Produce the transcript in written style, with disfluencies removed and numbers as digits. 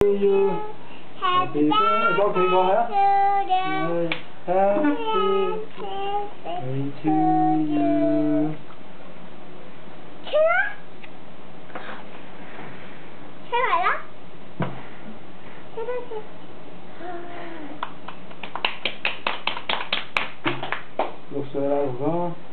you. Happy birthday to you. Happy birthday to you. Thế vậy đó. Thế đó chứ. Lúc xưa đâu có